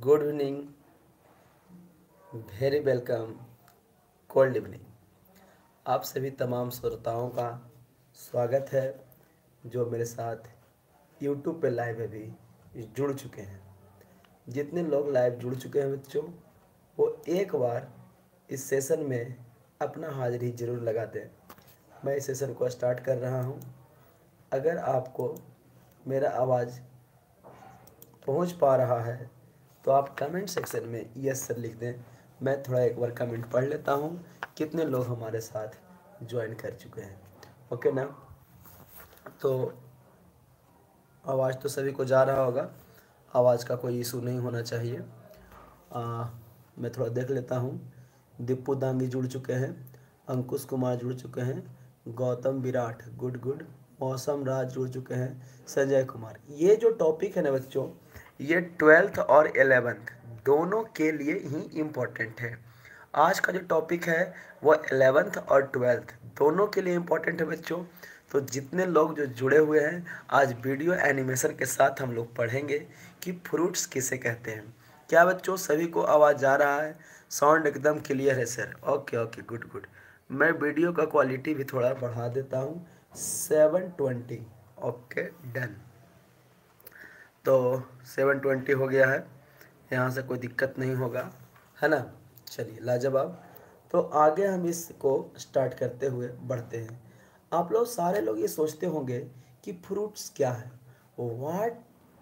Good evening, very welcome, cold evening. आप सभी तमाम श्रोताओं का स्वागत है जो मेरे साथ यूट्यूब पे लाइव अभी जुड़ चुके हैं। जितने लोग लाइव जुड़ चुके हैं बच्चों, वो एक बार इस सेशन में अपना हाजिरी ज़रूर लगा दें। मैं इस सेशन को स्टार्ट कर रहा हूँ। अगर आपको मेरा आवाज़ पहुँच पा रहा है तो आप कमेंट सेक्शन में यस सर लिख दें। मैं थोड़ा एक बार कमेंट पढ़ लेता हूँ कितने लोग हमारे साथ ज्वाइन कर चुके हैं। ओके ना, तो आवाज़ तो सभी को जा रहा होगा, आवाज़ का कोई इशू नहीं होना चाहिए। मैं थोड़ा देख लेता हूँ। दीपू दांगी जुड़ चुके हैं, अंकुश कुमार जुड़ चुके हैं, गौतम विराट गुड गुड, मौसम राज जुड़ चुके हैं, संजय कुमार। ये जो टॉपिक है ना बच्चों, ये 12th और 11th दोनों के लिए ही इम्पोर्टेंट है। आज का जो टॉपिक है वो 11th और 12th दोनों के लिए इम्पोर्टेंट है बच्चों। तो जितने लोग जो जुड़े हुए हैं, आज वीडियो एनिमेशन के साथ हम लोग पढ़ेंगे कि फ्रूट्स किसे कहते हैं। क्या बच्चों सभी को आवाज़ जा रहा है? साउंड एकदम क्लियर है sir? Okay okay good good. मैं वीडियो का क्वालिटी भी थोड़ा बढ़ा देता हूँ, 720। Okay done. तो 720 हो गया है, यहाँ से कोई दिक्कत नहीं होगा, है ना। चलिए लाजवाब। तो आगे हम इसको स्टार्ट करते हुए बढ़ते हैं। आप लोग सारे लोग ये सोचते होंगे कि फ्रूट्स क्या है, व्हाट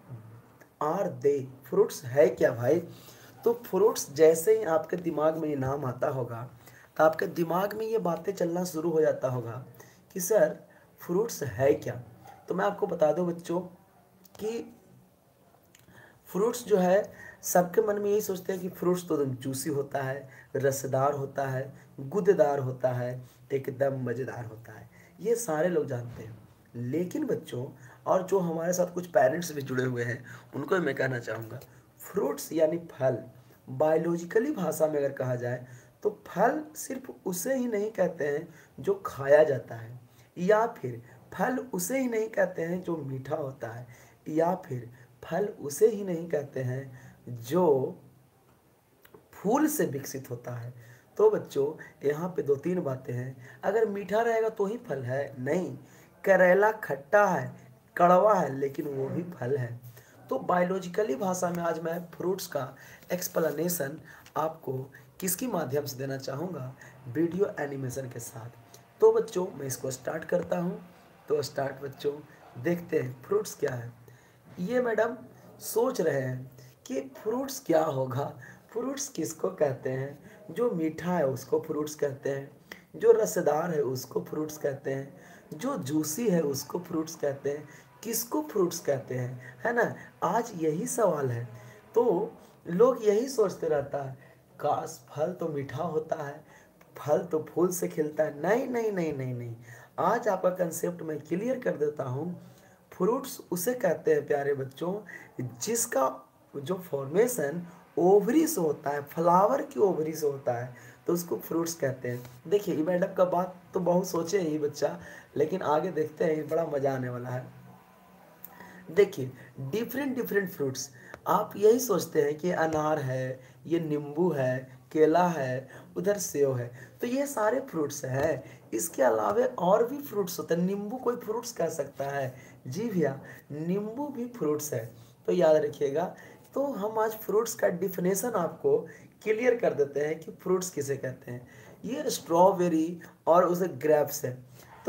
आर दे, फ्रूट्स है क्या भाई। तो फ्रूट्स जैसे ही आपके दिमाग में ये नाम आता होगा तो आपके दिमाग में ये बातें चलना शुरू हो जाता होगा कि सर फ्रूट्स है क्या। तो मैं आपको बता दूं बच्चों कि फ्रूट्स जो है, सबके मन में यही सोचते हैं कि फ्रूट्स तो एकदम जूसी होता है, रसदार होता है, गुदेदार होता है, एकदम मज़ेदार होता है। ये सारे लोग जानते हैं। लेकिन बच्चों, और जो हमारे साथ कुछ पेरेंट्स भी जुड़े हुए हैं, उनको मैं कहना चाहूँगा, फ्रूट्स यानी फल, बायोलॉजिकली भाषा में अगर कहा जाए तो फल सिर्फ उसे ही नहीं कहते हैं जो खाया जाता है, या फिर फल उसे ही नहीं कहते हैं जो मीठा होता है, या फिर फल उसे ही नहीं कहते हैं जो फूल से विकसित होता है। तो बच्चों यहाँ पे दो तीन बातें हैं। अगर मीठा रहेगा तो ही फल है? नहीं, करेला खट्टा है, कड़वा है, लेकिन वो भी फल है। तो बायोलॉजिकली भाषा में आज मैं फ्रूट्स का एक्सप्लेनेशन आपको किसके माध्यम से देना चाहूँगा? वीडियो एनिमेशन के साथ। तो बच्चों मैं इसको स्टार्ट करता हूँ। तो स्टार्ट बच्चों, देखते हैं फ्रूट्स क्या है। ये मैडम सोच रहे हैं कि फ्रूट्स क्या होगा, फ्रूट्स किसको कहते हैं? जो मीठा है उसको फ्रूट्स कहते हैं, जो रसदार है उसको फ्रूट्स कहते हैं, जो जूसी है उसको फ्रूट्स कहते हैं। किसको फ्रूट्स कहते हैं, है ना। आज यही सवाल है। तो लोग यही सोचते रहता है, काश फल तो मीठा होता है, फल तो फूल से खिलता है। नहीं नहीं नहीं नहीं नहीं, आज आपका कंसेप्ट मैं क्लियर कर देता हूँ। फ्रूट्स उसे कहते हैं प्यारे बच्चों जिसका जो फॉर्मेशन ओवरी से होता है, फ्लावर की ओवरी से होता है, तो उसको फ्रूट्स कहते हैं। देखिए ये मैडम का बात तो बहुत सोचे ही बच्चा, लेकिन आगे देखते हैं, बड़ा मजा आने वाला है। देखिए डिफरेंट डिफरेंट फ्रूट्स, आप यही सोचते हैं कि अनार है, ये नींबू है, केला है, उधर सेव है, तो ये सारे फ्रूट्स हैं। इसके अलावे और भी फ्रूट्स होते हैं। नींबू कोई फ्रूट्स कह सकता है? जी भैया, नींबू भी फ्रूट्स है। तो याद रखिएगा। तो हम आज फ्रूट्स का डिफिनेशन आपको क्लियर कर देते हैं कि फ्रूट्स किसे कहते हैं। ये स्ट्रॉबेरी और उसे ग्रेप्स है। तो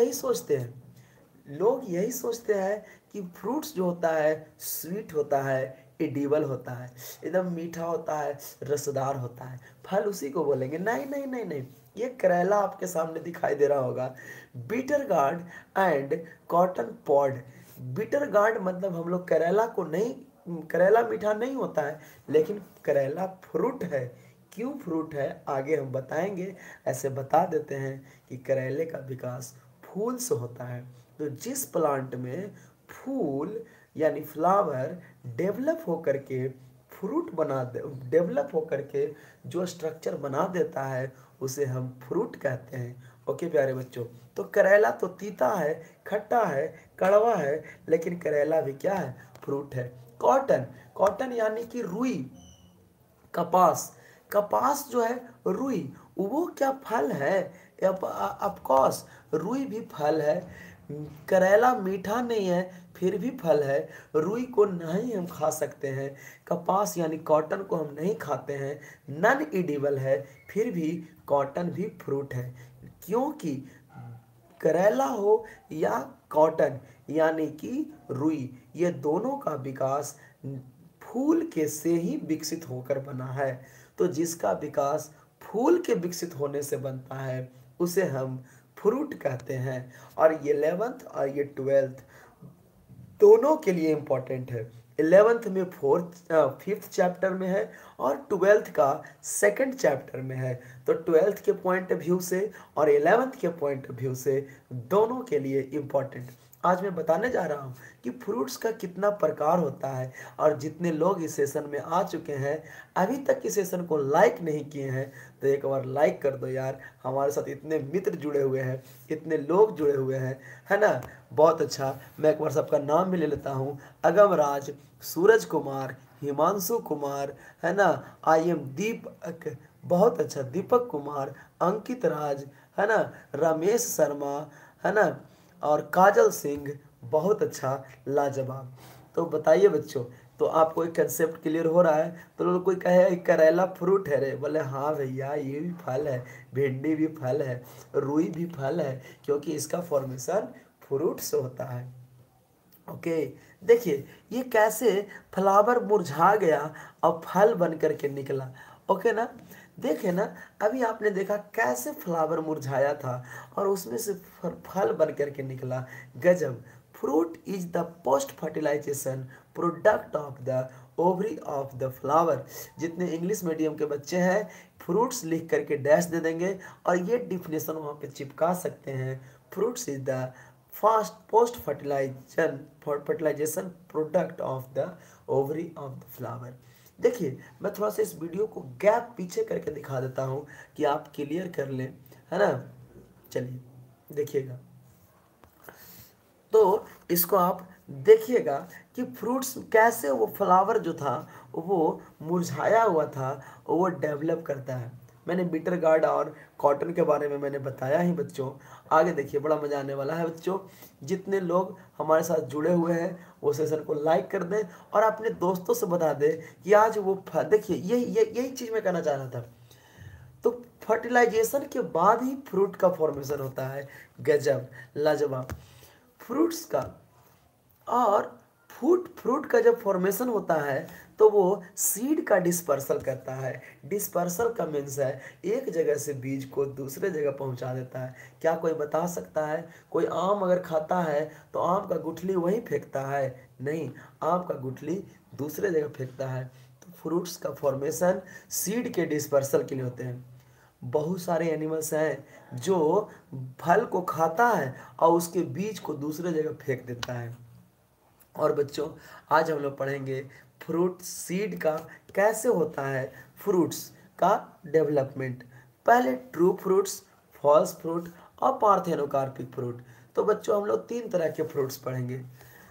लोग यही सोचते हैं कि फ्रूट्स जो होता है स्वीट होता है, एडिबल होता है, एकदम मीठा होता है, रसदार होता है, फल उसी को बोलेंगे। नहीं नहीं नहीं नहीं, ये करेला आपके सामने दिखाई दे रहा होगा, bitter gourd and cotton pod. Bitter gourd मतलब हम लोग करेला को नहीं, करेला मीठा नहीं होता है, लेकिन करेला फ्रूट है। क्यों फ्रूट है आगे हम बताएंगे। ऐसे बता देते हैं कि करेले का विकास फूल से होता है। तो जिस प्लांट में फूल यानी फ्लावर डेवलप होकर के फ्रूट बना दे, डेवलप होकर के जो स्ट्रक्चर बना देता है, उसे हम फ्रूट कहते हैं। ओके प्यारे बच्चों, तो करेला तो तीता है, खट्टा है, कड़वा है, लेकिन करेला भी क्या है? फ्रूट है। कॉटन, कॉटन यानी कि रुई, कपास। कपास जो है रुई, वो क्या फल है? ऑफ कोर्स रुई भी फल है। करेला मीठा नहीं है फिर भी फल है। रुई को नहीं हम खा सकते हैं, कपास यानी कॉटन को हम नहीं खाते हैं, नॉन एडिबल है, फिर भी कॉटन भी फ्रूट है। क्योंकि करेला हो या कॉटन यानी कि रुई, ये दोनों का विकास फूल के से ही विकसित होकर बना है। तो जिसका विकास फूल के विकसित होने से बनता है उसे हम फ्रूट कहते हैं। और ये 11th और ये 12th दोनों के लिए इम्पोर्टेंट है। 11th में 5th चैप्टर में है और 12th का 2nd चैप्टर में है। तो 12th के पॉइंट ऑफ व्यू से और 11th के पॉइंट ऑफ व्यू से दोनों के लिए इम्पोर्टेंट। आज मैं बताने जा रहा हूँ कि फ्रूट्स का कितना प्रकार होता है। और जितने लोग इस सेशन में आ चुके हैं अभी तक इस सेशन को लाइक नहीं किए हैं तो एक बार लाइक कर दो यार। हमारे साथ इतने मित्र जुड़े हुए हैं, इतने लोग जुड़े हुए हैं, है ना। बहुत अच्छा। मैं एक बार सबका नाम भी ले लेता हूँ। अगम राज, सूरज कुमार, हिमांशु कुमार, है ना। आई एम दीपक, बहुत अच्छा, दीपक कुमार, अंकित राज, है ना, रमेश शर्मा, है ना, और काजल सिंह, बहुत अच्छा, लाजवाब। तो बताइए बच्चों, तो आपको एक कंसेप्ट क्लियर हो रहा है? तो लोग कोई कहे करेला फ्रूट है रे, बोले हाँ भैया ये भी फल है, भिंडी भी फल है, रुई भी फल है, क्योंकि इसका फॉर्मेशन फ्रूट से होता है। ओके, देखिए ये कैसे फ्लावर मुरझा गया और फल बन करके निकला। ओके ना, देखे ना, अभी आपने देखा कैसे फ्लावर मुरझाया था और उसमें से फल बन करके निकला। गजब। Fruit is the post fertilization product of the ovary of the flower. जितने इंग्लिश मीडियम के बच्चे हैं फ्रूट्स लिख करके डैश दे देंगे और ये डिफिनेशन वहाँ पे चिपका सकते हैं। Fruits is the fast post fertilization product of the ovary of the flower. देखिए मैं थोड़ा सा इस वीडियो को गैप पीछे करके दिखा देता हूँ कि आप क्लियर कर लें, है ना। चलिए देखिएगा, तो इसको आप देखिएगा कि फ्रूट्स कैसे वो फ्लावर जो था वो मुरझाया हुआ था वो डेवलप करता है। मैंने बिटर गार्ड और कॉटन के बारे में मैंने बताया ही बच्चों। आगे देखिए बड़ा मजा आने वाला है बच्चों। जितने लोग हमारे साथ जुड़े हुए हैं वो सेशन को लाइक कर दें और अपने दोस्तों से बता दें कि आज वो देखिए यही चीज़ मैं कहना चाह रहा था। तो फर्टिलाइजेशन के बाद ही फ्रूट का फॉर्मेशन होता है। गजब, लाजवाब। फ्रूट्स का और फ्रूट का जब फॉर्मेशन होता है तो वो सीड का डिस्पर्सल करता है। डिस्पर्सल का मीन्स है एक जगह से बीज को दूसरे जगह पहुंचा देता है। क्या कोई बता सकता है कोई आम अगर खाता है तो आम का गुठली वहीं फेंकता है? नहीं, आम का गुठली दूसरे जगह फेंकता है। तो फ्रूट्स का फॉर्मेशन सीड के डिस्पर्सल के लिए होते हैं। बहुत सारे एनिमल्स हैं जो फल को खाता है और उसके बीज को दूसरे जगह फेंक देता है। और बच्चों आज हम लोग पढ़ेंगे फ्रूट सीड का कैसे होता है फ्रूट्स का डेवलपमेंट। पहले ट्रू फ्रूट्स, फॉल्स फ्रूट और पार्थेनोकार्पिक फ्रूट। तो बच्चों हम लोग 3 तरह के फ्रूट्स पढ़ेंगे।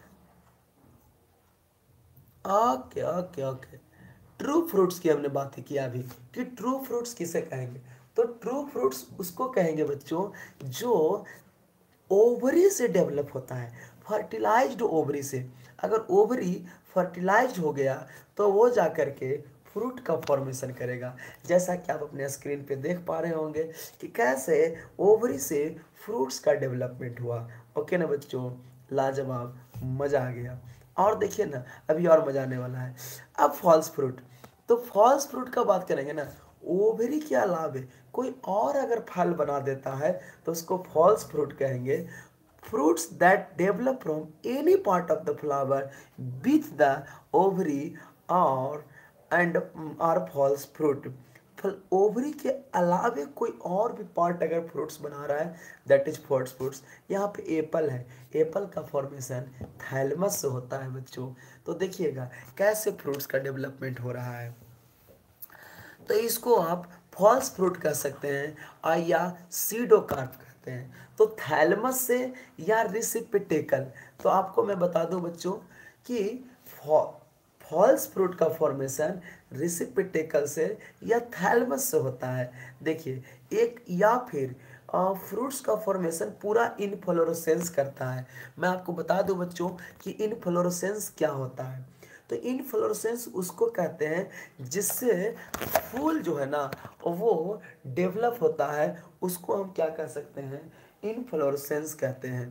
Okay okay okay, true fruits की हमने बातें किया अभी कि ट्रू फ्रूट्स किसे कहेंगे। तो ट्रू फ्रूट्स उसको कहेंगे बच्चों जो ओवरी से डेवलप होता है, फर्टिलाइज्ड ओवरी से। अगर ओवरी फर्टिलाइज्ड हो गया तो वो जा कर के फ्रूट का फॉर्मेशन करेगा। जैसा कि आप अपने स्क्रीन पे देख पा रहे होंगे कि कैसे ओवरी से फ्रूट्स का डेवलपमेंट हुआ। ओके ना बच्चों, लाजवाब, मज़ा आ गया। और देखिए ना अभी और मज़ा आने वाला है। अब फॉल्स फ्रूट, तो फॉल्स फ्रूट का बात करेंगे ना, ओवरी के अलावे कोई और अगर फल बना देता है तो उसको फॉल्स फ्रूट कहेंगे। Fruits that develop from any part of the flower with the ovary और and are false fruit. Ovary के अलावे कोई और भी पार्ट अगर फ्रूट्स बना रहा है दैट इज फॉल्स फ्रूट्स। यहाँ पे एप्पल है, एप्पल का फॉर्मेशन थैलमस से होता है बच्चों। तो देखिएगा कैसे फ्रूट्स का डेवलपमेंट हो रहा है। तो इसको आप फॉल्स फ्रूट कह सकते हैं या सीडोकार्प कहते हैं। तो थैलमस से या रिसिपिटेकल। तो आपको मैं बता दूं बच्चों कि फॉल्स फ्रूट का फॉर्मेशन रिसिपिटेकल से या थैलमस से होता है। देखिए, एक या फिर फ्रूट्स का फॉर्मेशन पूरा इनफ्लोरेसेंस करता है। मैं आपको बता दूं बच्चों कि इनफ्लोरेसेंस क्या होता है। तो इनफ्लोरेसेंस उसको कहते हैं जिससे फूल जो है ना वो डेवलप होता है, उसको हम क्या कह सकते हैं, इनफ्लोरेसेंस कहते हैं।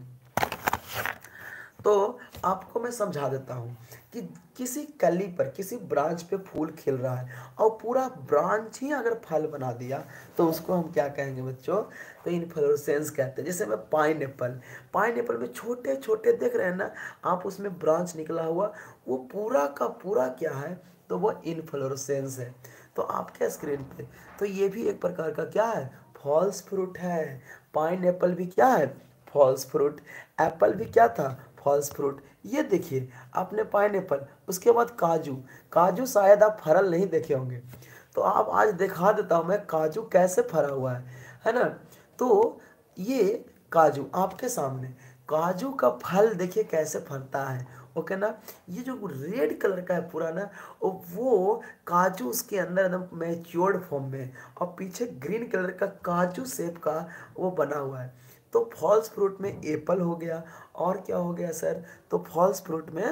तो आपको मैं समझा देता हूँ कि किसी कली पर, किसी ब्रांच पे फूल खिल रहा है और पूरा ब्रांच ही अगर फल बना दिया तो उसको हम क्या कहेंगे बच्चों, तो इनफ्लोरेसेंस कहते हैं। जैसे मैं पाइन एप्पल में छोटे छोटे देख रहे हैं ना आप, उसमें ब्रांच निकला हुआ, वो पूरा का पूरा क्या है, तो वो इनफ्लोरेसेंस है। तो आपके स्क्रीन पे तो ये भी एक प्रकार का क्या है, फॉल्स फ्रूट है। पाइन एप्पल भी क्या है, फॉल्स फ्रूट। एप्पल भी क्या था, फॉल्स फ्रूट। ये देखिए आपने पाइनएप्पल, उसके बाद काजू। काजू शायद आप फरल नहीं देखे होंगे, तो आप आज दिखा देता हूँ मैं काजू कैसे फरा हुआ है ना। तो ये काजू आपके सामने, काजू का फल देखिए कैसे फलता है, ओके ना। ये जो रेड कलर का है पूरा ना, वो काजू उसके अंदर एकदम मैच्योर्ड फॉर्म में, और पीछे ग्रीन कलर का काजू शेप का वो बना हुआ है। तो फॉल्स फ्रूट में एप्पल हो गया, और क्या हो गया सर, तो फॉल्स फ्रूट में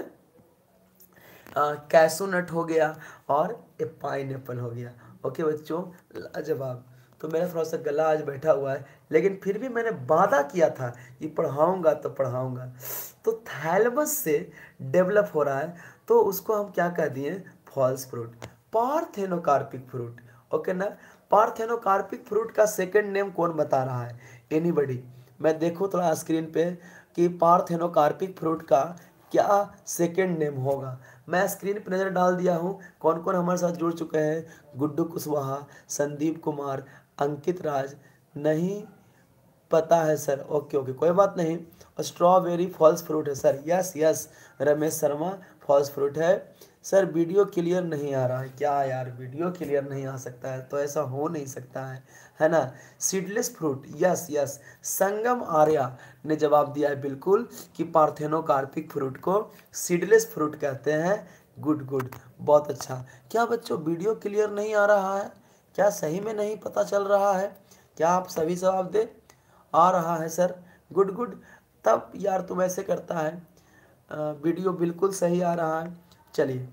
कैशू नट हो गया, और पाइन एप्पल हो गया। ओके बच्चों, लाजवाब। तो मेरा थोड़ा सा गला आज बैठा हुआ है, लेकिन फिर भी मैंने वादा किया था कि पढ़ाऊंगा तो पढ़ाऊंगा। तो थैलमस से डेवलप हो रहा है, तो उसको हम क्या कह दिए, false fruit. Parthenocarpic fruit, okay ना। पार्थेनोकार्पिक फ्रूट का सेकंड नेम कौन बता रहा है, एनीबडी। मैं देखो थोड़ा स्क्रीन पे कि पार्थेनोकार्पिक फ्रूट का क्या सेकंड नेम होगा। मैं स्क्रीन पर नज़र डाल दिया हूँ, कौन कौन हमारे साथ जुड़ चुके हैं, गुड्डू कुशवाहा, संदीप कुमार, अंकित राज। नहीं पता है सर, ओके ओके कोई बात नहीं। स्ट्रॉबेरी फॉल्स फ्रूट है sir, yes yes. Ramesh Sharma false fruit है सर। वीडियो क्लियर नहीं आ रहा है क्या यार, वीडियो क्लियर नहीं आ सकता है तो ऐसा हो नहीं सकता है ना। Seedless fruit, yes yes. Sangam Arya ने जवाब दिया है बिल्कुल कि पार्थेनोकार्पिक फ्रूट को सीडलेस फ्रूट कहते हैं। गुड गुड, बहुत अच्छा। क्या बच्चों वीडियो क्लियर नहीं आ रहा है, क्या सही में नहीं पता चल रहा है, क्या आप सभी जवाब दे, आ रहा है सर, गुड गुड। तब यार तुम ऐसे करता है, वीडियो बिल्कुल सही आ रहा है। चलिए,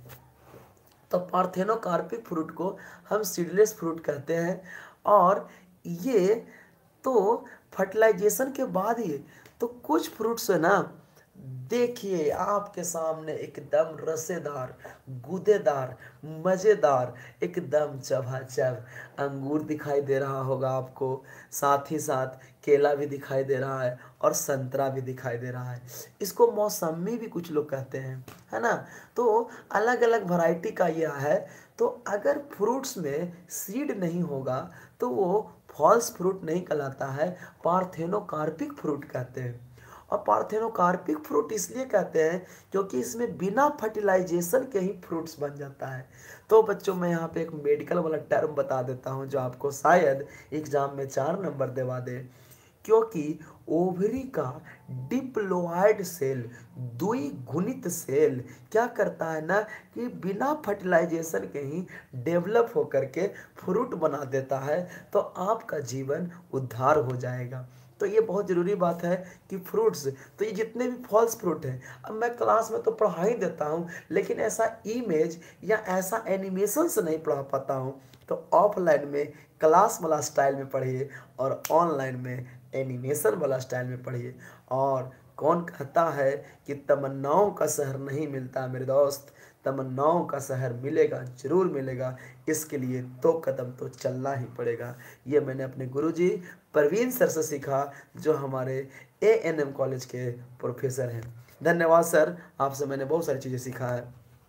तो पार्थेनोकार्पिक फ्रूट को हम सीडलेस फ्रूट कहते हैं। और ये तो फर्टिलाइजेशन के बाद ही, तो कुछ फ्रूट्स है ना, देखिए आपके सामने एकदम रसेदार, गूदेदार, मज़ेदार, एकदम चबाचब अंगूर दिखाई दे रहा होगा आपको, साथ ही साथ केला भी दिखाई दे रहा है, और संतरा भी दिखाई दे रहा है। इसको मौसमी भी कुछ लोग कहते हैं, है ना। तो अलग अलग वैरायटी का यह है। तो अगर फ्रूट्स में सीड नहीं होगा तो वो फॉल्स फ्रूट नहीं कहलाता है, पार्थेनोकार्पिक फ्रूट कहते हैं। और पार्थेनोकार्पिक फ्रूट इसलिए कहते हैं क्योंकि इसमें बिना फर्टिलाइजेशन के ही फ्रूट्स बन जाता है। तो बच्चों मैं यहाँ पे एक मेडिकल वाला टर्म बता देता हूँ जो आपको शायद एग्जाम में 4 नंबर दिलवा दे। क्योंकि ओवरी का डिप्लॉयड सेल, द्विगुणित सेल क्या करता है ना कि बिना फर्टिलाइजेशन के ही डेवलप होकर के फ्रूट बना देता है, तो आपका जीवन उद्धार हो जाएगा। तो ये बहुत ज़रूरी बात है कि फ्रूट्स, तो ये जितने भी फॉल्स फ्रूट हैं, अब मैं क्लास में तो पढ़ा ही देता हूँ, लेकिन ऐसा इमेज या ऐसा एनिमेशन से नहीं पढ़ा पाता हूँ। तो ऑफलाइन में क्लास वाला स्टाइल में पढ़िए, और ऑनलाइन में एनिमेशन वाला स्टाइल में पढ़िए। और कौन कहता है कि तमन्नाओं का शहर नहीं मिलता मेरे दोस्त, तमन्नाओं का शहर मिलेगा, जरूर मिलेगा। इसके लिए 2 कदम तो चलना ही पड़ेगा। ये मैंने अपने गुरुजी परवीन सर से सीखा, जो हमारे एएनएम कॉलेज के प्रोफेसर हैं। धन्यवाद सर, आपसे मैंने बहुत सारी चीज़ें सीखा है।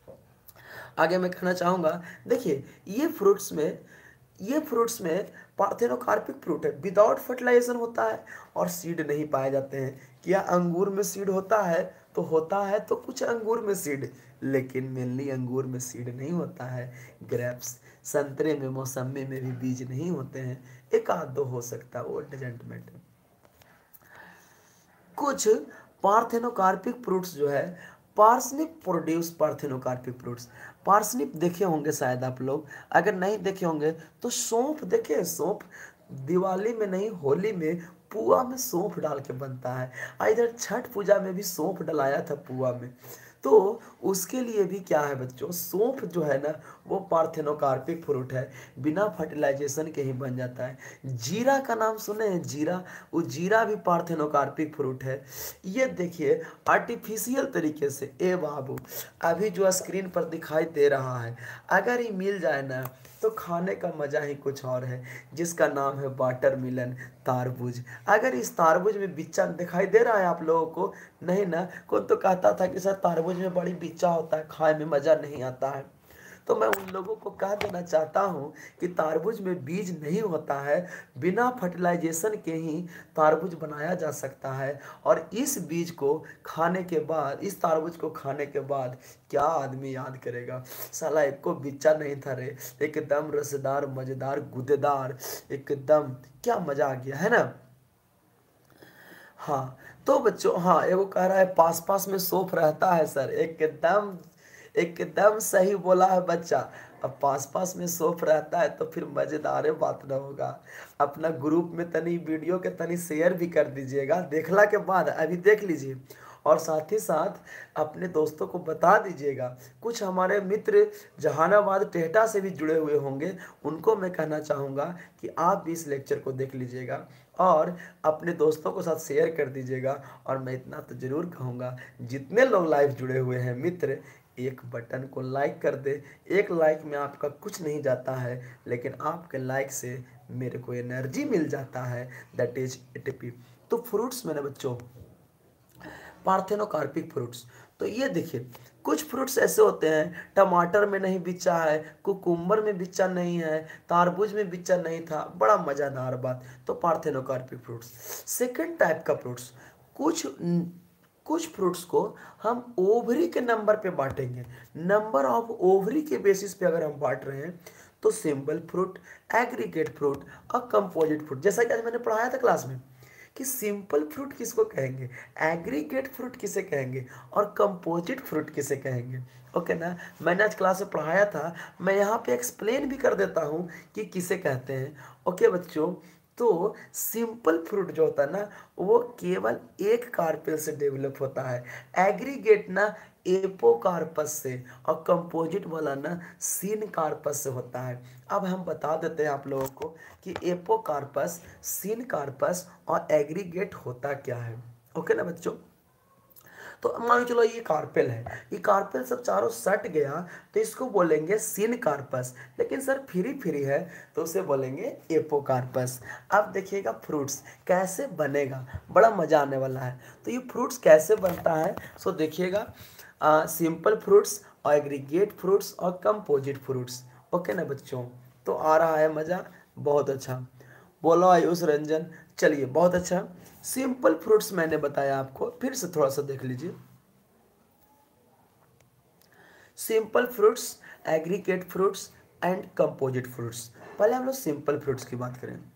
आगे मैं कहना चाहूँगा, देखिए ये फ्रूट्स में पार्थेनोकार्पिक फ्रूट है, विदाउट फर्टिलाइजेशन होता है, और सीड नहीं पाए जाते हैं। क्या अंगूर में सीड होता है, तो होता है तो कुछ अंगूर में सीड, लेकिन मेनली अंगूर में सीड नहीं होता है। ग्रेप्स, संतरे में, मौसमी में भी बीज नहीं होते हैं, एक आध दो हो सकता है, वो डजेंट मैटर। कुछ पार्थेनोकार्पिक फ्रूट्स जो है parsnip produce parthenocarpic fruits. Parsnip देखे होंगे शायद आप लोग, अगर नहीं देखे होंगे तो सौंफ देखे, सौंफ दिवाली में नहीं होली में पुआ में सौंफ डाल के बनता है। इधर छठ पूजा में भी सौंफ डलाया था पुआ में। तो उसके लिए भी क्या है बच्चों, सौंफ जो है ना वो पार्थेनोकार्पिक फ्रूट है, बिना फर्टिलाइजेशन के ही बन जाता है। जीरा का नाम सुने हैं, जीरा, वो जीरा भी पार्थेनोकार्पिक फ्रूट है। ये देखिए आर्टिफिशियल तरीके से, ए बाबू अभी जो स्क्रीन पर दिखाई दे रहा है, अगर ये मिल जाए ना तो खाने का मजा ही कुछ और है, जिसका नाम है वाटरमेलन, तारबूज। अगर इस तारबूज में बिच्चा दिखाई दे रहा है आप लोगों को, नहीं ना, कौन तो कहता था कि सर तारबूज में बड़ी बिच्चा होता है, खाए में मजा नहीं आता है। तो मैं उन लोगों को कह देना चाहता हूँ कि तारबूज में बीज नहीं होता है, बिना फर्टिलाइजेशन के ही तारबूज बनाया जा सकता है। और इस बीज को खाने के बाद, इस तारबूज को खाने के बाद क्या आदमी याद करेगा, साला एक को बिच्चा नहीं था रे, एकदम रसदार मजेदार गुदेदार, एकदम क्या मजा आ गया है ना। हाँ तो बच्चों, हाँ एगो कह रहा है पास पास में सौंफ रहता है सर, एकदम एकदम सही बोला है बच्चा। अब पास पास में सौंफ रहता है तो फिर मजेदार बात न होगा। अपना ग्रुप में तनी वीडियो के तनी शेयर भी कर दीजिएगा, देखला के बाद अभी देख लीजिए, और साथ ही साथ अपने दोस्तों को बता दीजिएगा। कुछ हमारे मित्र जहानाबाद टेहटा से भी जुड़े हुए होंगे, उनको मैं कहना चाहूँगा कि आप भी इस लेक्चर को देख लीजिएगा और अपने दोस्तों के साथ शेयर कर दीजिएगा। और मैं इतना तो ज़रूर कहूँगा, जितने लोग लाइव जुड़े हुए हैं मित्र, एक बटन को लाइक कर दे। एक लाइक में आपका कुछ नहीं जाता है, लेकिन आपके लाइक से मेरे को एनर्जी मिल जाता है, दैट इज एटीपी। तो फ्रूट्स में ना बच्चों, पार्थेनोकार्पिक फ्रूट्स, तो ये देखिए कुछ फ्रूट्स ऐसे होते हैं, टमाटर में नहीं बिच्चा है, कुकुम्बर में बिच्चा नहीं है, तारबूज में बिच्चा नहीं था, बड़ा मज़ेदार बात। तो पार्थेनोकार्पिक फ्रूट्स। सेकंड टाइप का फ्रूट्स, कुछ फ्रूट्स को हम ओवरी के नंबर पे बांटेंगे, नंबर ऑफ ओवरी के बेसिस पे अगर हम बांट रहे हैं तो सिंपल फ्रूट, एग्रीगेट फ्रूट और कंपोजिट फ्रूट। जैसा कि आज मैंने पढ़ाया था क्लास में कि सिंपल फ्रूट किसको कहेंगे, एग्रीगेट फ्रूट किसे कहेंगे और कंपोजिट फ्रूट किसे कहेंगे। ओके ना, मैंने आज क्लास में पढ़ाया था, मैं यहाँ पे एक्सप्लेन भी कर देता हूँ कि किसे कहते हैं। ओके बच्चों, तो सिंपल फ्रूट जो होता है ना वो केवल एक कार्पेल से डेवलप होता है, एग्रीगेट ना एपोकार्पस से, और कंपोजिट वाला ना सिनकार्पस से होता है। अब हम बता देते हैं आप लोगों को कि एपोकार्पस, सिनकार्पस और एग्रीगेट होता क्या है। ओके ना बच्चों, तो मान लो चलो ये कार्पेल है, ये कार्पेल सब चारों सट गया तो इसको बोलेंगे सिनकार्पस, लेकिन सर फ्री फ्री है तो उसे बोलेंगे एपोकार्पस। अब देखिएगा फ्रूट्स कैसे बनेगा, बड़ा मजा आने वाला है। तो ये फ्रूट्स कैसे बनता है, सो देखिएगा, सिंपल फ्रूट्स और एग्रीगेट फ्रूट्स और कंपोजिट फ्रूट्स। ओके ना बच्चों, तो आ रहा है मज़ा, बहुत अच्छा बोलो आयुष रंजन, चलिए बहुत अच्छा। सिंपल फ्रूट्स मैंने बताया आपको, फिर से थोड़ा सा देख लीजिए। Simple fruits, aggregate fruits and composite fruits. पहले हम लोग सिंपल फ्रूट्स की बात करें।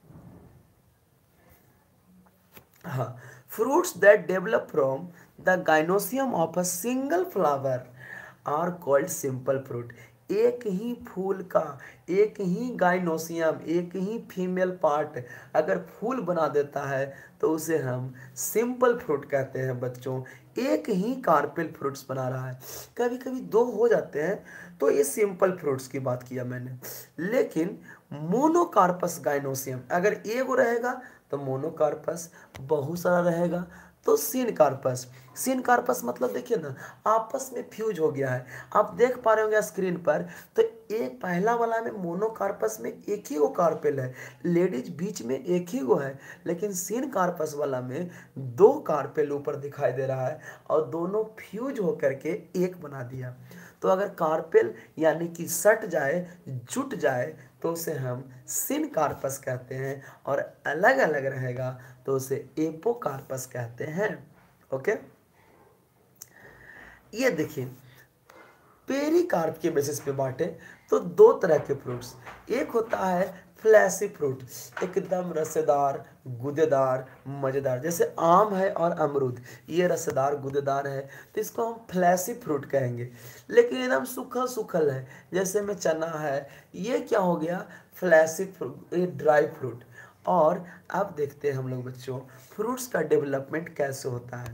हाँ, fruits that develop from the gynoecium of a single flower are called simple fruit. एक ही फूल का, एक ही गाइनोसियम, एक ही फीमेल पार्ट अगर फूल बना देता है तो उसे हम सिंपल फ्रूट कहते हैं बच्चों। एक ही कार्पेल फ्रूट्स बना रहा है, कभी कभी दो हो जाते हैं, तो ये सिंपल फ्रूट्स की बात किया मैंने। लेकिन मोनोकार्पस गाइनोसियम अगर एगो रहेगा तो मोनोकार्पस, बहुत सारा रहेगा तो सिनकार्पस। सिनकार्पस मतलब देखिए ना आपस में फ्यूज हो गया है, आप देख पा रहे होंगे स्क्रीन पर। तो एक पहला वाला में मोनोकार्पस में एक ही वो कार्पेल है, लेडीज बीच में एक ही वो है, लेकिन सिनकार्पस वाला में दो कार्पेल ऊपर दिखाई दे रहा है और दोनों फ्यूज होकर के एक बना दिया। तो अगर कार्पेल यानी कि सट जाए, जुट जाए, तो उसे हम सिनकार्पस कहते हैं, और अलग अलग रहेगा तो उसे एपोकार्पस कहते हैं। ओके, ये देखिए पेरिकार्प के बेसिस पे बांटे तो दो तरह के फ्रूट्स, एक होता है फ्लैसी फ्रूट, एकदम रसेदार गूदेदार मज़ेदार, जैसे आम है और अमरूद, ये रसेदार गूदेदार है तो इसको हम फ्लैसी फ्रूट कहेंगे। लेकिन एकदम सूखा सूखल है, जैसे में चना है, ये क्या हो गया, फ्लैसी फ्रूट, ये ड्राई फ्रूट। और अब देखते हैं हम लोग बच्चों फ्रूट्स का डेवलपमेंट कैसे होता है।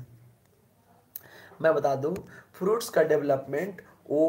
मैं बता दूं, फ्रूट्स का डेवलपमेंट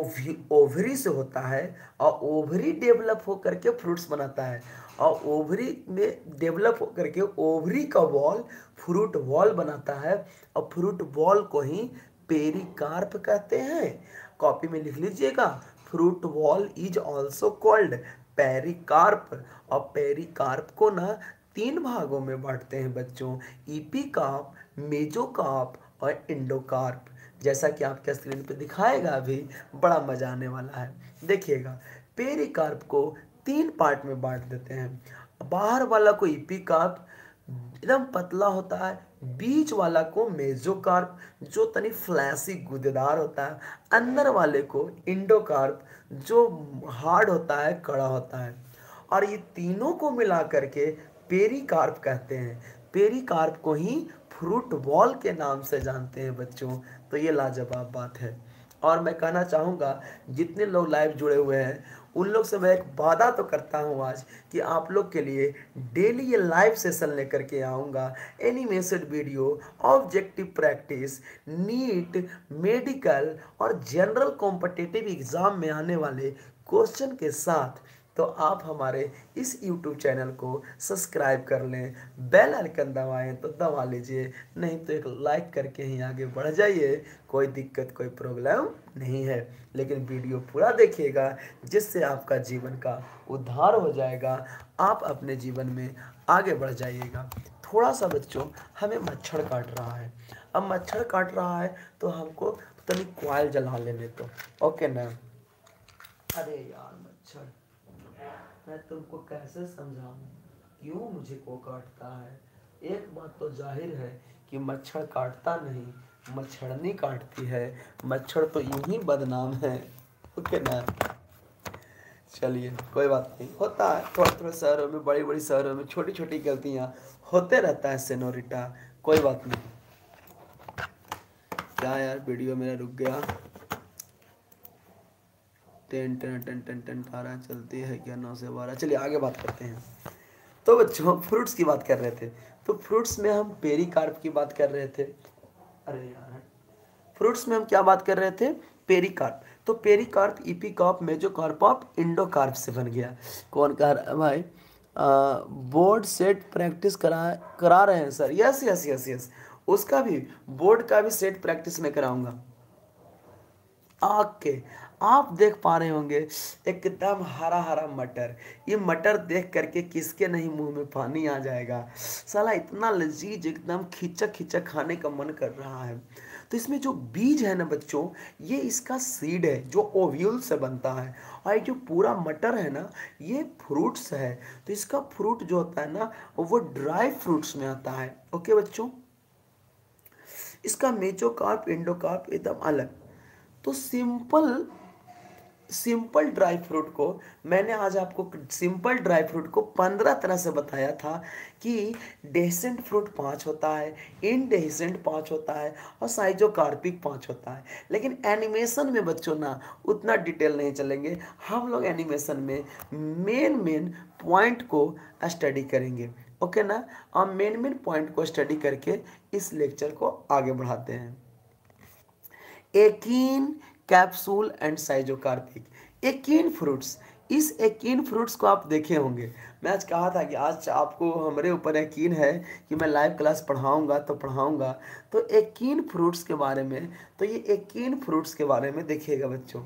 ओवरी से होता है, और ओवरी डेवलप होकर के फ्रूट्स बनाता है, और ओवरी में डेवलप होकर के ओवरी का वॉल फ्रूट वॉल बनाता है, और फ्रूट वॉल को ही पेरिकार्प कहते हैं। कॉपी में लिख लीजिएगा, fruit wall is also called pericarp. और पेरिकार्प को ना तीन भागों में बांटते हैं बच्चों, इपीकार्प, मेजोकार्प और इंडोकार्प। जैसा कि आपके स्क्रीन पे दिखाएगा अभी, बड़ा मजा आने वाला है, देखिएगा। पेरिकार्प को तीन पार्ट में बांट देते हैं। बाहर वाला को इपीकार्प, एकदम पतला होता है, बीच वाला को मेजोकार्प जो तनी फ्लैसी गूदेदार होता है, अंदर वाले को इंडोकार्प जो हार्ड होता है, कड़ा होता है। और ये तीनों को मिला करके पेरिकार्प कहते हैं। पेरिकार्प को ही फ्रूट बॉल के नाम से जानते हैं बच्चों। तो ये लाजवाब बात है। और मैं कहना चाहूँगा जितने लोग लाइव जुड़े हुए हैं उन लोग से मैं एक वादा तो करता हूँ आज कि आप लोग के लिए डेली ये लाइव सेशन लेकर के आऊँगा, animated video, objective practice, NEET, medical और जनरल कॉम्पिटिटिव एग्ज़ाम में आने वाले क्वेश्चन के साथ। तो आप हमारे इस YouTube चैनल को सब्सक्राइब कर लें, बेल आइकन दबाएं तो दबा लीजिए, नहीं तो एक लाइक करके ही आगे बढ़ जाइए। कोई दिक्कत कोई प्रॉब्लम नहीं है, लेकिन वीडियो पूरा देखिएगा जिससे आपका जीवन का उद्धार हो जाएगा, आप अपने जीवन में आगे बढ़ जाइएगा। थोड़ा सा बच्चों हमें मच्छर काट रहा है, अब मच्छर काट रहा है तो हमको तनी कॉइल जला लेने तो, ओके ना। अरे यार मच्छर, मैं तुमको कैसे समझाऊं क्यों मुझे को काटता है। एक बात तो जाहिर है कि मच्छर काटता नहीं, मच्छरनी काटती है। मच्छर तो यूं ही बदनाम है, ओके ना। चलिए कोई बात नहीं, होता है थोड़ा थोड़ा शहरों में, बड़ी बड़ी शहरों में छोटी छोटी गलतियां होते रहता है सेनोरिटा, कोई बात नहीं। क्या यार वीडियो मेरा रुक गया, ten ten ten ten ten 18 चलती है क्या, 9 से 12। चलिए आगे बात करते हैं। तो बच्चों फ्रूट्स की बात कर रहे थे, तो फ्रूट्स में हम पेरिकार्प की बात कर रहे थे। अरे यार, फ्रूट्स में हम क्या बात कर रहे थे, पेरिकार्प। तो पेरिकार्प इपीकार्प मेजोकार्प और इंडोकार्प से बन गया। कौन कह रहा है भाई, बोर्ड सेट प्रैक्टिस करा रहे हैं sir. Yes yes yes yes, उसका भी बोर्ड का भी सेट प्रैक्टिस में कराऊंगा। ओके, आप देख पा रहे होंगे एकदम हरा हरा मटर। ये मटर देख करके किसके नहीं मुंह में पानी आ जाएगा, साला इतना लजीज, एकदम खिंचक खिंचक खाने का मन कर रहा है। तो इसमें जो बीज है ना बच्चों, ये इसका सीड है जो ओव्यूल से बनता है, और ये जो पूरा मटर है ना, ये फ्रूट्स है। तो इसका फ्रूट जो होता है ना, वो ड्राई फ्रूट्स में आता है। ओके बच्चों, इसका मेजोकार्प इंडोकार्प एकदम अलग। तो सिंपल ड्राई फ्रूट को मैंने आज आपको सिंपल ड्राई फ्रूट को 15 तरह से बताया था कि डेसेंट फ्रूट 5 होता है, इनडेसेंट 5 होता है, और साइजोकार्पिक 5 होता है। लेकिन एनिमेशन में बच्चों ना उतना डिटेल नहीं चलेंगे, हम लोग एनिमेशन में मेन पॉइंट को स्टडी करेंगे, ओके ना। और मेन पॉइंट को स्टडी करके इस लेक्चर को आगे बढ़ाते हैं। Achene, capsule and schizocarpic, achene fruits. इस एकीन फ्रूट्स को आप देखे होंगे, मैं आज कहा था कि आज आपको हमारे ऊपर यकीन है कि मैं लाइव क्लास पढ़ाऊंगा तो पढ़ाऊंगा। तो एकीन फ्रूट्स के बारे में, तो ये एकीन फ्रूट्स के बारे में देखिएगा बच्चों।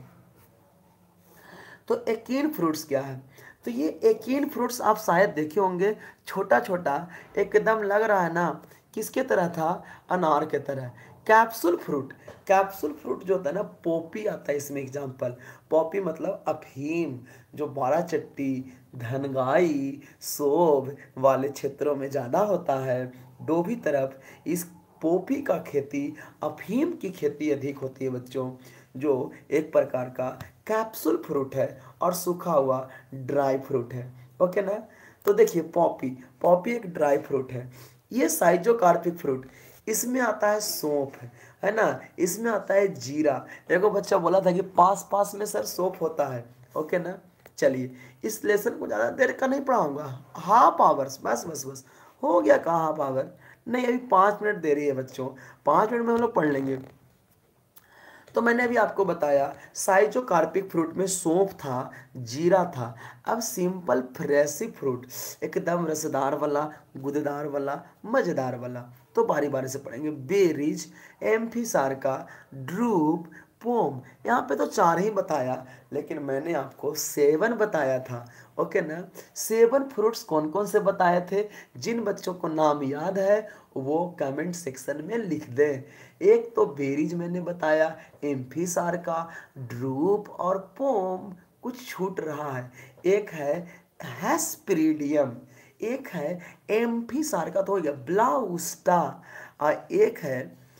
तो एकीन फ्रूट्स क्या है, तो ये एकीन फ्रूट्स आप शायद देखे होंगे, छोटा छोटा एकदम लग रहा है ना, किसके तरह था, अनार के तरह। कैप्सूल फ्रूट, कैप्सूल फ्रूट जो होता है ना, पॉपी आता है इसमें एग्जाम्पल। पॉपी मतलब अफीम, जो बाराचट्टी, धनगाई, सोभ वाले क्षेत्रों में ज़्यादा होता है। डोभी तरफ इस पॉपी का खेती, अफीम की खेती अधिक होती है बच्चों। जो एक प्रकार का कैप्सूल फ्रूट है और सूखा हुआ ड्राई फ्रूट है। ओके ना। तो देखिए पॉपी, पॉपी एक ड्राई फ्रूट है। ये साइजोकार्पिक फ्रूट, इसमें आता है सौंफ, है ना, इसमें आता है जीरा। देखो बच्चा बोला था कि पास पास में सर सौंफ होता है। ओके ना। चलिए इस लेसन को ज़्यादा देर का नहीं पढ़ाऊंगा, हाफ आवर्स बस बस बस। हो गया कहाँ हाफ आवर, नहीं अभी 5 मिनट दे रही है बच्चों, 5 मिनट में हम लोग पढ़ लेंगे। तो मैंने अभी आपको बताया साइजोकार्पिक फ्रूट में सौंफ था, जीरा था। अब सिंपल फ्रेशी फ्रूट, एकदम रसदार वाला, गुदेदार वाला, मज़ेदार वाला। तो बारी बारी से पढ़ेंगे। Berries, amphisarca, drupe, pome. यहाँ पे तो 4 ही बताया, लेकिन मैंने आपको 7 बताया था। ओके ना। 7 फ्रूट्स कौन कौन से बताए थे? जिन बच्चों को नाम याद है वो कमेंट सेक्शन में लिख दें। एक तो बेरीज मैंने बताया, एम्फिसार्का, ड्रूप और पोम। कुछ छूट रहा है, एक है हेस्पेरिडियम, एक है एम्फिसार्का तो हो गया, ब्लाउस्टा, एक है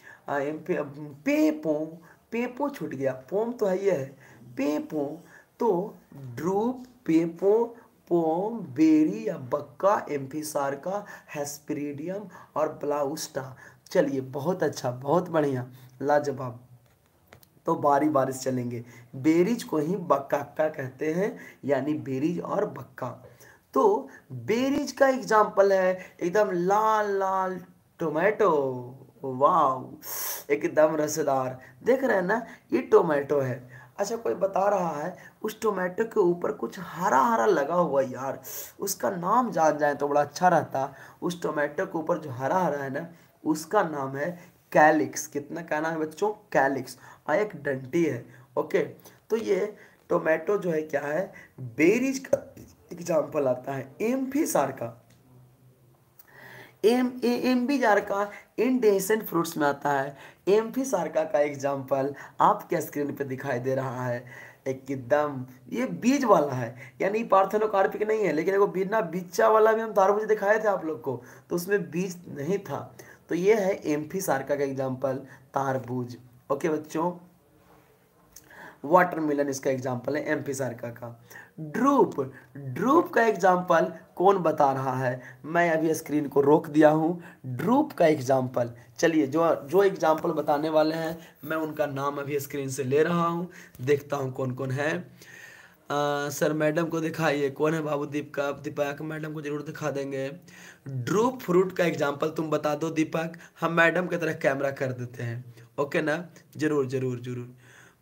पेपो, पेपो छूट गया, पोम तो है ये है, पेपो। तो ड्रूप, पेपो, पोम, बेरी या बक्का, एम्फिसार्का, हेस्पेरिडियम और ब्लाउस्टा। चलिए बहुत अच्छा, बहुत बढ़िया, लाजवाब। तो बारी बारी से चलेंगे। बेरीज को ही बक्का कहते हैं, यानी बेरीज और बक्का। तो बेरीज का एग्जाम्पल है एकदम लाल लाल टोमेटो। वाह, एकदम रसदार। देख रहे हैं ना, ये टोमेटो है। अच्छा कोई बता रहा है उस टोमेटो के ऊपर कुछ हरा हरा लगा हुआ यार, उसका नाम जान जाए तो बड़ा अच्छा रहता। उस टोमेटो के ऊपर जो हरा हरा है ना, उसका नाम है कैलिक्स। कितना कहना है बच्चों? कैलिक्स। और एक डंटी है। ओके। तो ये टोमेटो जो है क्या है, बेरीज का एग्जाम्पल आता है। एम्फिसार्का, एम्फिसार्का इंडेसेंट फ्रूट्स में आता है। एम्फिसार्का का एग्जाम्पल आपके स्क्रीन पे दिखाई दे रहा है, एकदम ये बीज वाला है, यानी पार्थेनोकार्पिक नहीं है, लेकिन एगो बिना बीचा वाला भी हम तारबूज दिखाए थे आप लोग को, तो उसमें बीज नहीं था। तो ये है एम्फिसार्का का एग्जाम्पल, तारबूज। ओके बच्चों। वाटरमेलन इसका एग्जाम्पल है एम्फिसार्का का। ड्रूप, ड्रूप का एग्जाम्पल कौन बता रहा है? मैं अभी स्क्रीन को रोक दिया हूँ। ड्रूप का एग्जाम्पल, चलिए जो जो एग्जाम्पल बताने वाले हैं मैं उनका नाम अभी स्क्रीन से ले रहा हूँ, देखता हूँ कौन कौन है। सर मैडम को दिखाइए, कौन है बाबू? दीपक, दीपक मैडम को जरूर दिखा देंगे। ड्रूप फ्रूट का एग्जाम्पल तुम बता दो दीपक, हम मैडम की तरह कैमरा कर देते हैं। ओके ना, जरूर जरूर जरूर।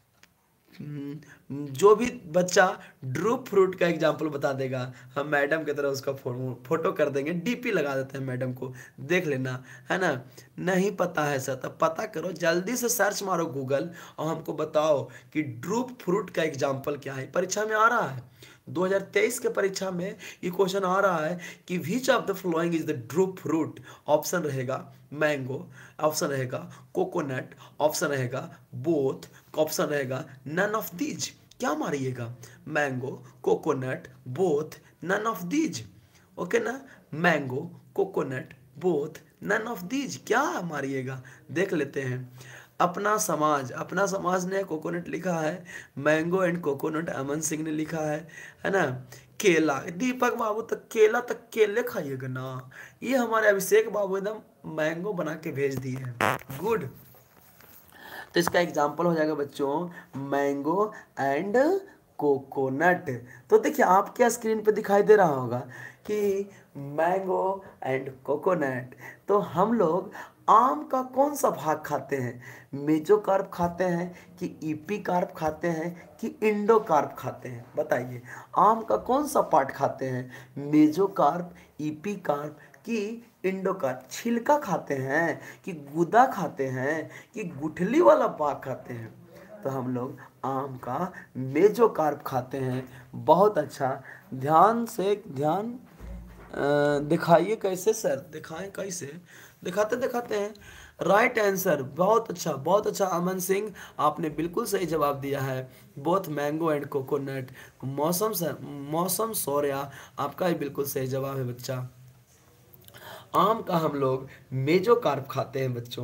जो भी बच्चा ड्रूप फ्रूट का एग्जाम्पल बता देगा, हम मैडम की तरह उसका फोटो कर देंगे, डीपी लगा देते हैं मैडम को, देख लेना, है ना। नहीं पता है सर, तब पता करो, जल्दी से सर्च मारो गूगल और हमको बताओ कि ड्रूप फ्रूट का एग्जाम्पल क्या है। परीक्षा में आ रहा है, 2023 के परीक्षा में ये क्वेश्चन आ रहा है कि which of the following is the drupe fruit. Option रहेगा मैंगो, ऑप्शन रहेगा कोकोनट, ऑप्शन रहेगा बोथ, ऑप्शन रहेगा नन ऑफ दीज। क्या मारिएगा? Mango, coconut, both, none of these. Okay ना, mango, coconut, both, none of these, क्या मारिएगा? देख लेते हैं। अपना समाज, अपना समाज ने कोकोनट लिखा है, mango and coconut Aman Singh ने लिखा है ना। केला, दीपक बाबू तक केला तक केले खाइएगा ना, ये हमारे अभिषेक बाबू एकदम मैंगो बना के भेज दिए हैं। गुड। तो इसका एग्जाम्पल हो जाएगा बच्चों मैंगो एंड कोकोनट। तो देखिए आपके स्क्रीन पे दिखाई दे रहा होगा कि मैंगो एंड कोकोनट। तो हम लोग आम का कौन सा भाग खाते हैं? मेजोकार्प खाते हैं कि इपीकार्प खाते हैं कि इंडोकार्प खाते हैं? बताइए, आम का कौन सा पार्ट खाते हैं? मेजोकार्प, इपीकार्प कि इंडोकार्प? छिलका खाते हैं कि गुदा खाते हैं कि गुठली वाला भाग खाते हैं? तो हम लोग आम का मेजोकार्प खाते हैं। बहुत अच्छा, ध्यान से ध्यान दिखाइए। कैसे सर दिखाएं? कैसे दिखाते दिखाते हैं? राइट आंसर, बहुत अच्छा अमन सिंह, आपने बिल्कुल सही जवाब दिया है। Both mango and coconut. Mausam Saurya, आपका ही बिल्कुल सही जवाब है बच्चा। आम का हम लोग मेजोकार्प खाते हैं बच्चों।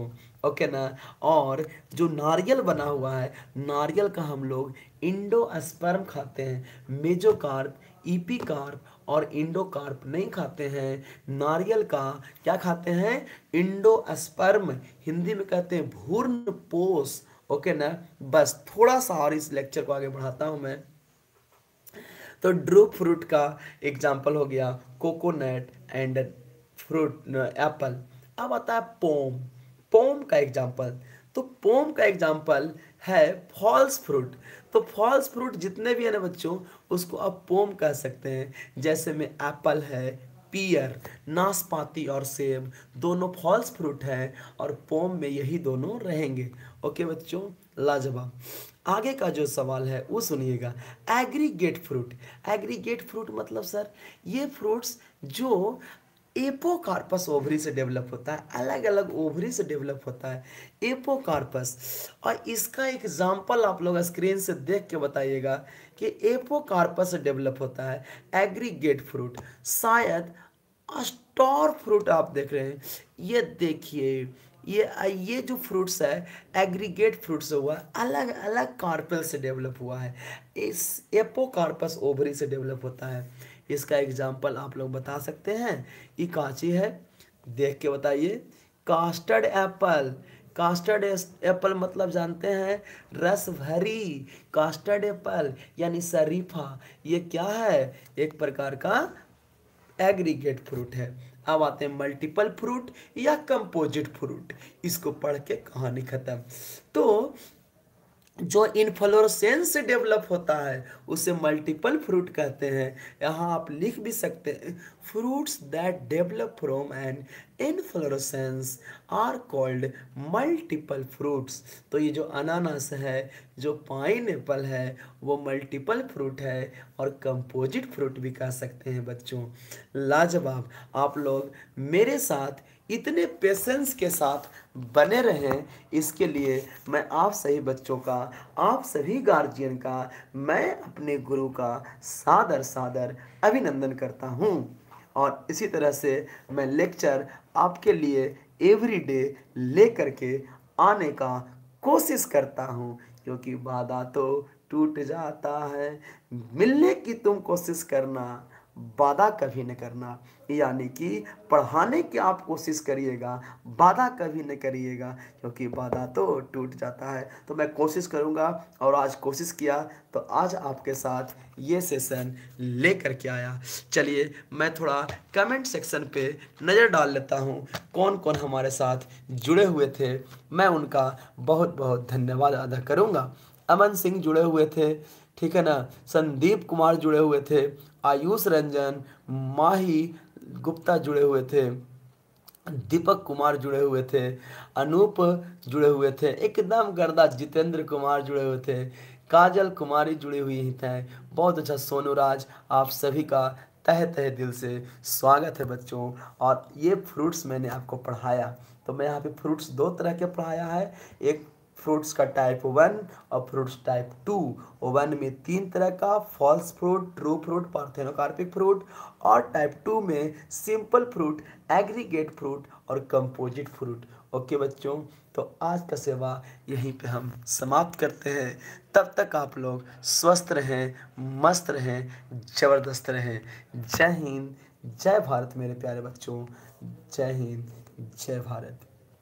ओके ना। और जो नारियल बना हुआ है, नारियल का हम लोग इंडोस्पर्म खाते हैं, मेजोकार्प, ईपीकार्प और इंडोकार्प नहीं खाते हैं। नारियल का क्या खाते हैं? इंडोस्पर्म, हिंदी में कहते हैं भ्रूणपोष। ओके ना। बस थोड़ा सा और इस लेक्चर को आगे बढ़ाता हूं मैं। तो ड्रू फ्रूट का एग्जाम्पल हो गया कोकोनट एंड फ्रूट एप्पल। अब आता है पोम। पोम का एग्जाम्पल, तो पोम का एग्जाम्पल है फॉल्स फ्रूट। तो फॉल्स फ्रूट जितने भी है ना बच्चों, उसको आप पोम कह सकते हैं। जैसे में एप्पल है, पियर, नाशपाती और सेब दोनों फॉल्स फ्रूट हैं और पोम में यही दोनों रहेंगे। ओके बच्चों, लाजवाब। आगे का जो सवाल है वो सुनिएगा। Aggregate fruit. एग्रीगेट फ्रूट मतलब सर ये फ्रूट्स जो एपोकार्पस ओवरी से डेवलप होता है, अलग अलग ओवरी से डेवलप होता है एपोकार्पस। और इसका एग्जाम्पल आप लोग स्क्रीन से देख के बताइएगा कि एपोकार्पस से डेवलप होता है एग्रीगेट फ्रूट। शायद स्टार फ्रूट आप देख रहे हैं, ये देखिए, ये जो फ्रूट्स है एग्रीगेट फ्रूट्स हुआ, अलग अलग कार्पेल से डेवलप हुआ है, इस एपोकार्पस ओवरी से डेवलप होता है। इसका एग्जाम्पल आप लोग बता सकते हैं? ये कांची है, देख के बताइए। Custard Apple. कास्टर्ड एप्पल मतलब जानते हैं? रस भरी। कास्टर्ड एप्पल यानी शरीफा, ये क्या है? एक प्रकार का एग्रीगेट फ्रूट है। अब आते हैं मल्टीपल फ्रूट या कंपोजिट फ्रूट। इसको पढ़ के कहानी खत्म। तो जो इन्फ्लोरेसेंस से डेवलप होता है उसे मल्टीपल फ्रूट कहते हैं। यहाँ आप लिख भी सकते हैं, fruits that develop from an inflorescence are called multiple fruits. तो ये जो अनानास है, जो पाइन एप्पल है, वो मल्टीपल फ्रूट है और कंपोजिट फ्रूट भी कह सकते हैं बच्चों। लाजवाब। आप लोग मेरे साथ इतने पेशेंस के साथ बने रहें, इसके लिए मैं आप सभी बच्चों का, आप सभी गार्जियन का, मैं अपने गुरु का सादर सादर अभिनंदन करता हूँ। और इसी तरह से मैं लेक्चर आपके लिए एवरी डे ले करके आने का कोशिश करता हूँ, क्योंकि वादा तो टूट जाता है, मिलने की तुम कोशिश करना, वादा कभी न करना। यानी कि पढ़ाने की आप कोशिश करिएगा, वादा कभी न करिएगा, क्योंकि वादा तो टूट जाता है। तो मैं कोशिश करूँगा और आज कोशिश किया, तो आज आपके साथ ये सेशन ले कर के आया। चलिए मैं थोड़ा कमेंट सेक्शन पे नज़र डाल लेता हूँ, कौन कौन हमारे साथ जुड़े हुए थे। मैं उनका बहुत बहुत धन्यवाद अदा करूँगा। अमन सिंह जुड़े हुए थे, ठीक है ना। संदीप कुमार जुड़े हुए थे, आयुष रंजन, माही गुप्ता जुड़े हुए थे, दीपक कुमार जुड़े हुए थे, अनूप जुड़े हुए थे, एकदम गर्दा जितेंद्र कुमार जुड़े हुए थे, काजल कुमारी जुड़ी हुई थे। बहुत अच्छा सोनू राज, आप सभी का तहे तहे दिल से स्वागत है बच्चों। और ये फ्रूट्स मैंने आपको पढ़ाया, तो मैं यहाँ पे फ्रूट्स दो तरह के पढ़ाया है, एक फ्रूट्स का टाइप 1 और फ्रूट्स टाइप 2। 1 में 3 तरह का, false fruit, true fruit, parthenocarpic fruit, और टाइप 2 में सिंपल फ्रूट, एग्रीगेट फ्रूट और कंपोजिट फ्रूट। ओके बच्चों, तो आज का सेवा यहीं पे हम समाप्त करते हैं। तब तक आप लोग स्वस्थ रहें, मस्त रहें, ज़बरदस्त रहें। जय हिंद, जय भारत मेरे प्यारे बच्चों। जय हिंद, जय भारत।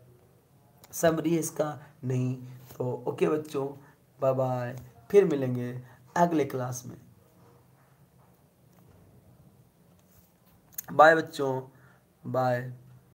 समरी इसका नहीं, तो ओके बच्चों, बाय बाय, फिर मिलेंगे अगले क्लास में। बाय बच्चों, बाय।